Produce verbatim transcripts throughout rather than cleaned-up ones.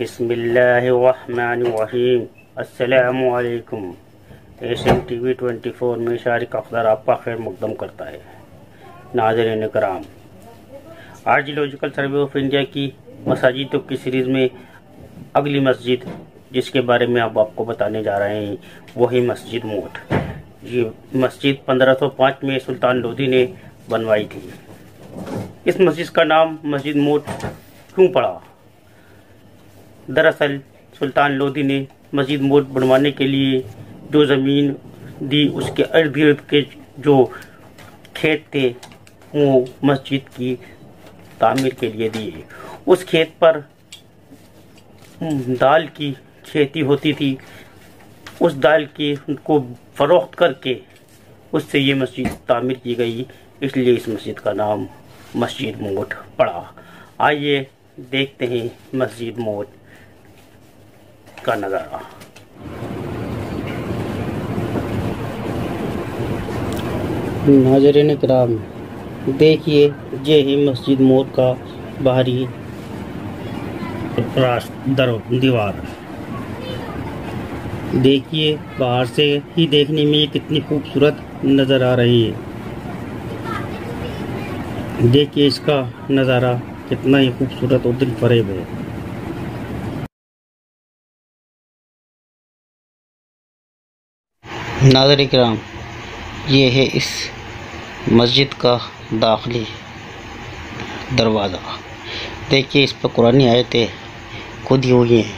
बिस्मिल्लाहिर्रहमानिर्रहीम। अस्सलामुअलैकुम। S M T V twenty four में शारिक अख्तर आपका खैर मकदम करता है। नाज़रीन कराम, आर्जियोलॉजिकल सर्वे ऑफ इंडिया की मसाजिदों की सीरीज़ में अगली मस्जिद जिसके बारे में अब आपको बताने जा रहे हैं वही मस्जिद मोट। ये मस्जिद पंद्रह सौ पाँच में सुल्तान लोधी ने बनवाई थी। इस मस्जिद का नाम मस्जिद मोट क्यों पड़ा? दरअसल सुल्तान लोधी ने मस्जिद मोट बनवाने के लिए जो ज़मीन दी उसके इर्द गिर्द के जो खेत थे वो मस्जिद की तामीर के लिए दिए। उस खेत पर दाल की खेती होती थी। उस दाल की को फरोख्त करके उससे ये मस्जिद तामीर की गई, इसलिए इस मस्जिद का नाम मस्जिद मोट पड़ा। आइए देखते हैं मस्जिद मोट का नज़ारा। नाज़रीन किराम, देखिए ये है मस्जिद मोट का बाहरी दर दीवार। देखिए बाहर से ही देखने में कितनी खूबसूरत नज़र आ रही है। देखिए इसका नज़ारा कितना ही खूबसूरत और दिल फरेब है। नाज़रीन किराम, ये है इस मस्जिद का दाखिली दरवाज़ा। देखिए इस पर कुरानी आयतें खुदी हुई हैं।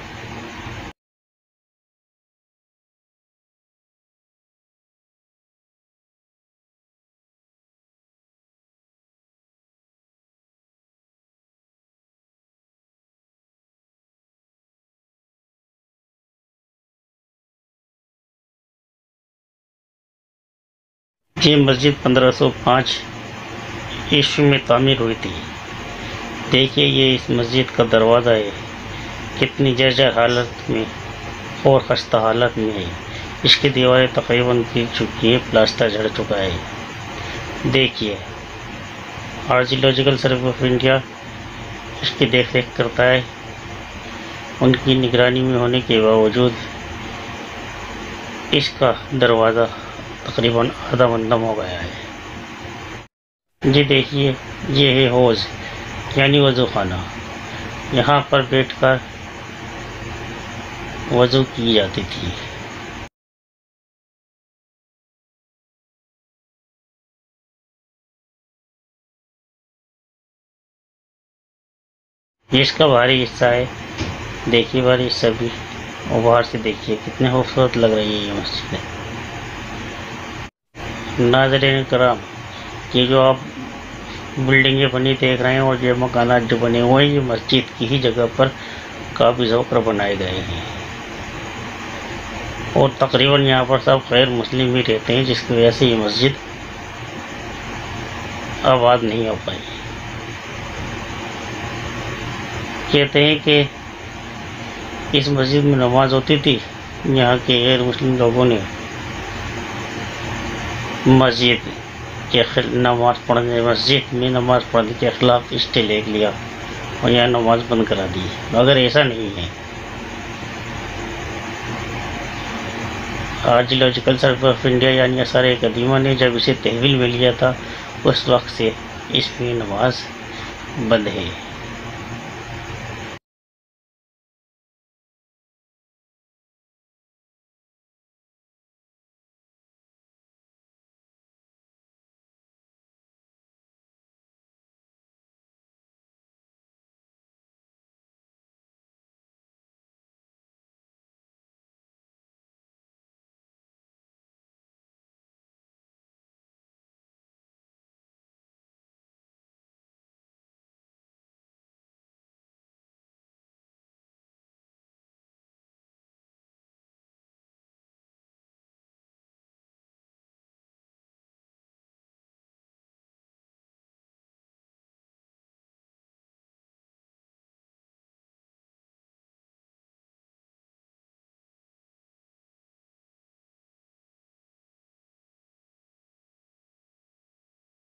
ये मस्जिद पंद्रह सौ पाँच ईस्वी में तामीर हुई थी। देखिए ये इस मस्जिद का दरवाज़ा है, कितनी जर्जर हालत में और खस्ता हालत में है। इसकी दीवारें तकरीबन गिर चुकी है, प्लास्टर झड़ चुका है। देखिए आर्जियोलॉजिकल सर्वे ऑफ इंडिया इसकी देख रेख करता है। उनकी निगरानी में होने के बावजूद इसका दरवाज़ा तकरीबन आधा मंदम हो गया है। ये देखिए ये है हौज़ यानी वज़ू खाना। यहाँ पर बैठकर वज़ू की जाती थी। ये इसका बाहरी हिस्सा है। देखिए बाहरी हिस्सा भी, और बाहर से देखिए कितने खूबसूरत लग रही है ये मस्जिद। नाज़रीन कराम, ये जो आप बिल्डिंगें बनी देख रहे हैं और ये मकानात जो बने हुए हैं ये मस्जिद की ही जगह पर काबिज़ होकर बनाए गए हैं। और तकरीबन यहाँ पर सब गैर मुस्लिम ही रहते हैं, जिसकी वजह से ये मस्जिद आबाद नहीं हो पाई। कहते हैं कि इस मस्जिद में नमाज होती थी। यहाँ के गैर मुस्लिम लोगों ने मस्जिद के नमाज पढ़ने मस्जिद में नमाज पढ़ने के खिलाफ स्टे ले लिया और यहाँ नमाज बंद करा दी। मगर ऐसा नहीं है। आर्जियोलॉजिकल सर्वे ऑफ इंडिया यानी आसार कदीमा ने जब इसे तहवील में लिया था उस वक्त से इसमें नमाज बंद है।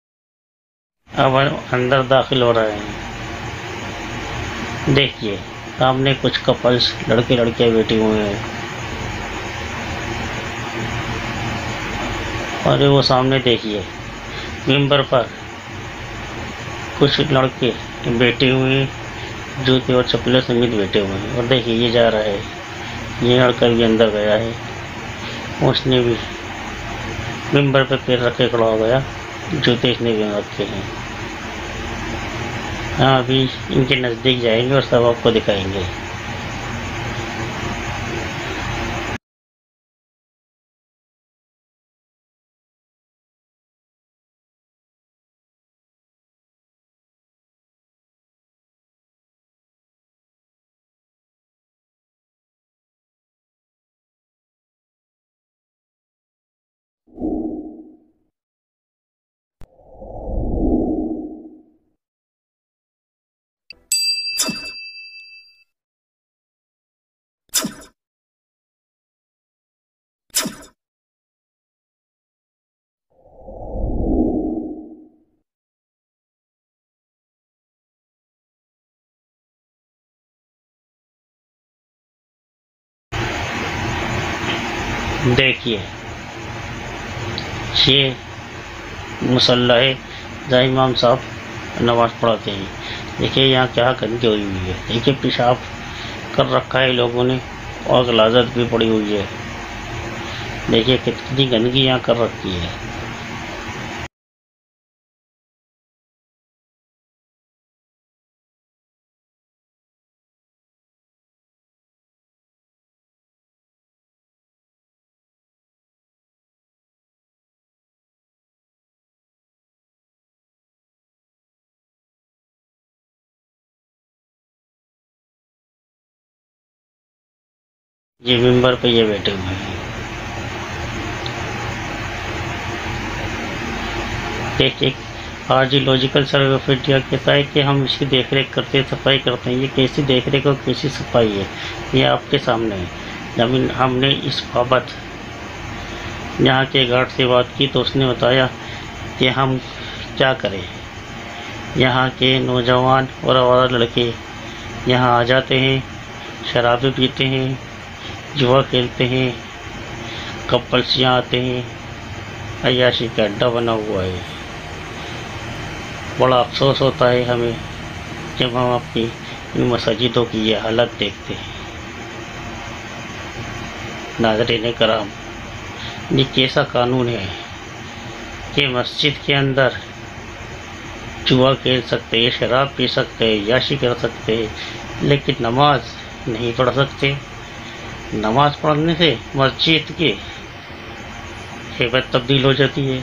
अब अंदर दाखिल हो रहे हैं। देखिए सामने कुछ कपल्स लड़के लड़कियां बैठे हुए हैं और वो सामने देखिए मेंबर पर कुछ लड़के बैठे हुए हैं, जूते और चप्पलें समेत बैठे हुए हैं। और देखिए ये जा रहा है, ये लड़का भी अंदर गया है, उसने भी मेंबर पे पैर रखे खड़ा हो गया, जूते इसने भी रखे हैं। हाँ, अभी इनके नज़दीक जाएंगे और सब आपको दिखाएंगे। देखिए ये मुसल्ला है जहाँ इमाम साहब नमाज़ पढ़ाते हैं। देखिए यहाँ क्या गंदगी हुई हुई है, देखिए पेशाब कर रखा है लोगों ने और गलाजत भी पड़ी हुई है। देखिए कितनी गंदगी यहाँ कर रखी है। ये मेंबर पे ये बैठे हुए हैं। देखिए आर्जियोलॉजिकल सर्वे ऑफ इंडिया कहता है कि हम इसकी देख रेख करते हैं, सफाई करते हैं। ये कैसी देख रेख और कैसी सफाई है, ये आपके सामने है। जब हमने इस बाबत यहाँ के गार्ड से बात की तो उसने बताया कि हम क्या करें। यहाँ के नौजवान और आवारा लड़के यहाँ आ जाते हैं, शराबें पीते हैं, जुआ खेलते हैं, कपल्स यहाँ आते हैं, अय्याशी का अड्डा बना हुआ है। बड़ा अफसोस होता है हमें जब हम अपनी इन मस्जिदों की ये हालत देखते हैं। नाज़रीन कराम, ये कैसा कानून है कि मस्जिद के अंदर जुआ खेल सकते हैं, शराब पी सकते हैं, याशी कर सकते हैं, लेकिन नमाज नहीं पढ़ सकते। नमाज पढ़ने से मस्जिद की हैबत तब्दील हो जाती है।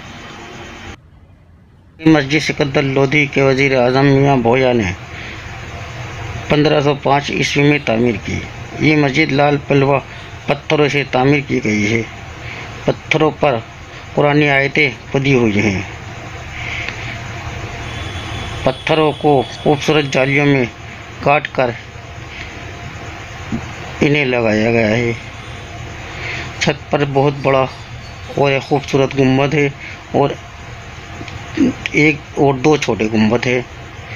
मस्जिद सिकंदर लोधी के वज़ीर आज़म मियाँ भोया ने पंद्रह सौ पाँच ईस्वी में तामीर की। ये मस्जिद लाल पलवा पत्थरों से तामीर की गई है। पत्थरों पर कुरानी आयतें खुदी हुई हैं। पत्थरों को खूबसूरत जालियों में काट कर इन्हें लगाया गया है। छत पर बहुत बड़ा और एक खूबसूरत गुंबद है और एक और दो छोटे गुंबद है।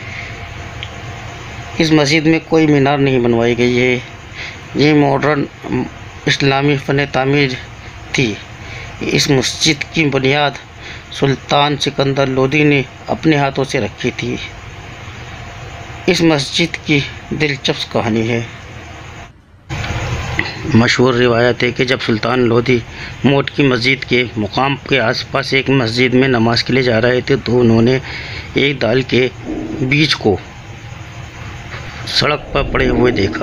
इस मस्जिद में कोई मीनार नहीं बनवाई गई है। ये मॉडर्न इस्लामी फ़न तामीर थी। इस मस्जिद की बुनियाद सुल्तान सिकंदर लोधी ने अपने हाथों से रखी थी। इस मस्जिद की दिलचस्प कहानी है। मशहूर रिवायत है कि जब सुल्तान लोधी मोट की मस्जिद के मुकाम के आसपास एक मस्जिद में नमाज के लिए जा रहे थे तो उन्होंने एक दाल के बीज को सड़क पर पड़े हुए देखा।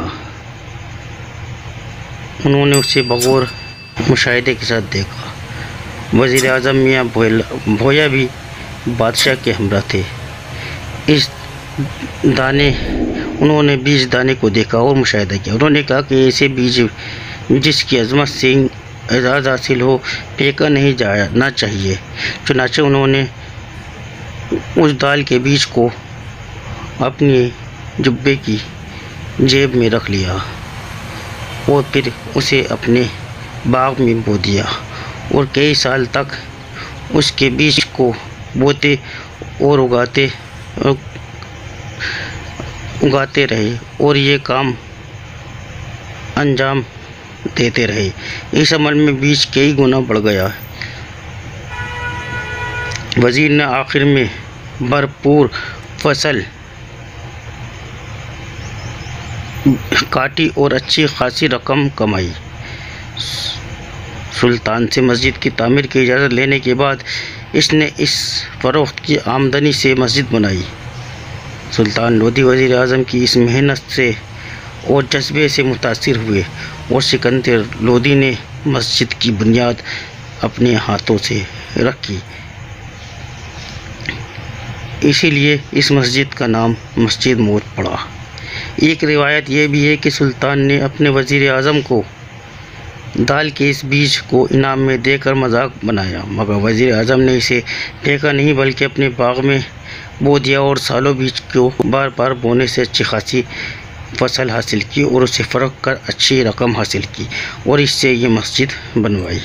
उन्होंने उसे बगौर मुशाहिदे के साथ देखा। वज़ीर आज़म मियाँ भोया भी बादशाह के हमरा थे। इस दाने उन्होंने बीज दाने को देखा और मुशाहिदा किया। उन्होंने कहा कि ऐसे बीज जिसकी अज़मत से एजाज़ हासिल हो फेंका नहीं जाना चाहिए। चुनाचे उन्होंने उस दाल के बीज को अपनी जुब्बे की जेब में रख लिया और फिर उसे अपने बाग में बो दिया और कई साल तक उसके बीज को बोते और उगाते उगाते रहे और ये काम अंजाम देते रहे। इस अमल में बीज कई गुना बढ़ गया। वजीर ने आखिर में भरपूर फसल काटी और अच्छी खासी रकम कमाई। सुल्तान से मस्जिद की तामीर की इजाज़त लेने के बाद इसने इस फ़रोख्त की आमदनी से मस्जिद बनाई। सुल्तान लोधी वज़ीर आज़म की इस मेहनत से और जज्बे से मुतासिर हुए और सिकंदर लोधी ने मस्जिद की बुनियाद अपने हाथों से रखी। इसीलिए इस मस्जिद का नाम मस्जिद मौत पड़ा। एक रिवायत यह भी है कि सुल्तान ने अपने वज़ीर आज़म को दाल के इस बीज को इनाम में देकर मजाक बनाया, मगर वज़ीर आज़म ने इसे फेंका नहीं बल्कि अपने बाग में बो दिया और सालों बीज को बार बार बोने से अच्छी खासी फसल हासिल की और उसे फ़रोख्त कर अच्छी रकम हासिल की और इससे ये मस्जिद बनवाई।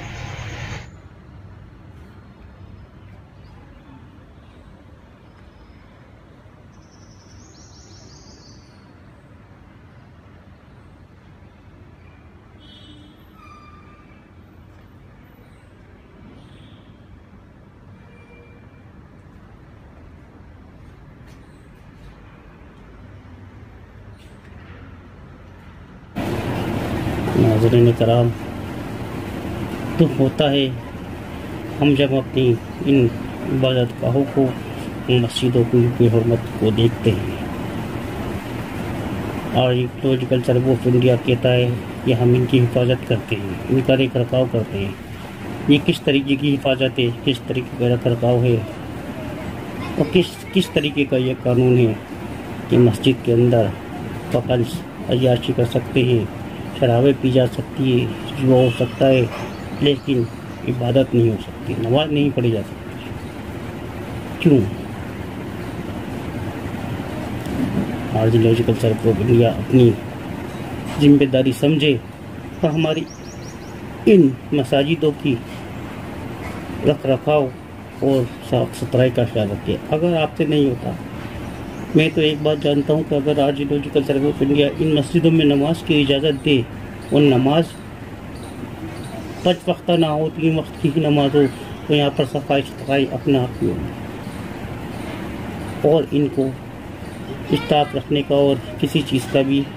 नाज़रीन कराम, तो होता है हम जब अपनी इन इबादत गाहों को, मस्जिदों की बेहरमत को देखते हैं। आर्कियोलॉजिकल सर्वे ऑफ इंडिया कहता है कि हम इनकी हिफाजत करते हैं, इनका रख रखाव करते हैं। ये किस तरीके की हिफाजत है, किस तरीके का रख रखाव है और किस किस तरीके का ये कानून है कि मस्जिद के अंदर कपल अय्याशी कर सकते हैं, शराबें पी जा सकती है, जुआ हो सकता है, लेकिन इबादत नहीं हो सकती, नमाज नहीं पढ़ी जा सकती। क्यों? आर्कियोलॉजिकल सर्वे ऑफ इंडिया अपनी जिम्मेदारी समझे और हमारी इन मसाजिदों की रख रखाव और साफ सुथराई का ख्याल रखे। अगर आपसे नहीं होता, मैं तो एक बात जानता हूँ कि अगर आर्कियोलॉजिकल सर्वे ऑफ इंडिया इन मस्जिदों में नमाज की इजाज़त दे और नमाज पाँच वक्त ना हो, तीन वक्त की ही नमाज हो, तो यहाँ पर सफाई सुथराई अपने आप ही होगी और इनको स्टाफ रखने का और किसी चीज़ का भी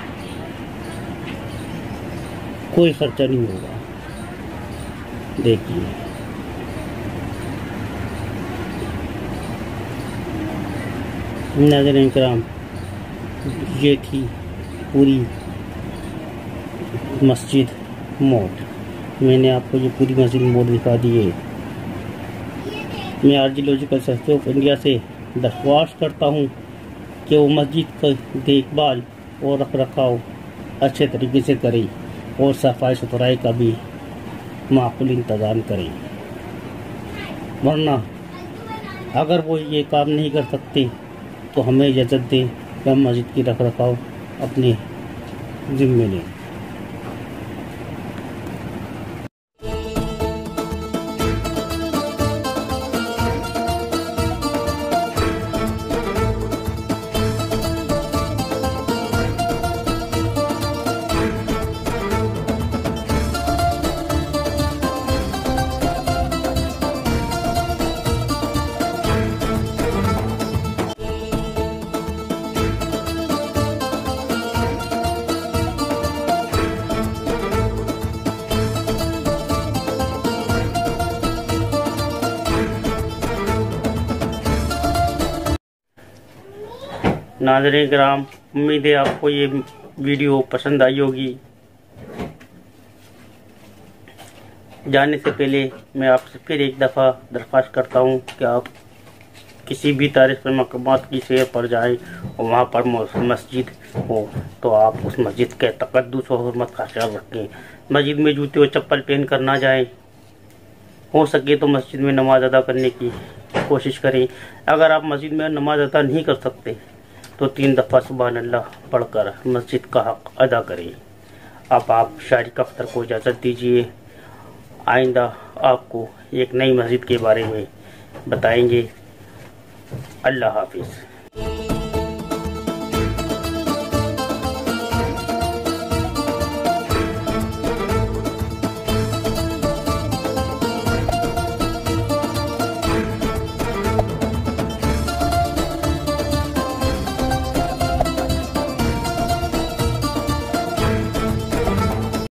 कोई खर्चा नहीं होगा। देखिए, नाज़रीन किराम, ये थी पूरी मस्जिद मौत। मैंने आपको ये पूरी मस्जिद मौत दिखा दी है। मैं आर्कियोलॉजिकल सर्वे ऑफ इंडिया से दरख्वास्त करता हूँ कि वो मस्जिद का देखभाल और रख रखाव अच्छे तरीके से करें और सफाई सुथराई का भी माकूल इंतज़ाम करें। वरना अगर वो ये काम नहीं कर सकते तो हमें इजाज़त दें कि हम मस्जिद की रख रखाव अपने ज़िम्मे लें। नाज़रीन किराम, उम्मीद है आपको ये वीडियो पसंद आई होगी। जाने से पहले मैं आपसे फिर एक दफ़ा दरख्वास्त करता हूँ कि आप किसी भी तारीख़ी मकामात की सैर पर जाएं और वहाँ पर मस्जिद हो तो आप उस मस्जिद के तक़द्दुस और हुर्मत का ख्याल रखें। मस्जिद में जूते और चप्पल पहन कर ना जाएं। हो सके तो मस्जिद में नमाज अदा करने की कोशिश करें। अगर आप मस्जिद में नमाज अदा नहीं कर सकते तो तीन दफ़ा सुभान अल्लाह पढ़कर मस्जिद का हक़ अदा करें। अब आप शारिक अख्तर को इजाज़त दीजिए। आइंदा आपको एक नई मस्जिद के बारे में बताएंगे। अल्लाह हाफिज़।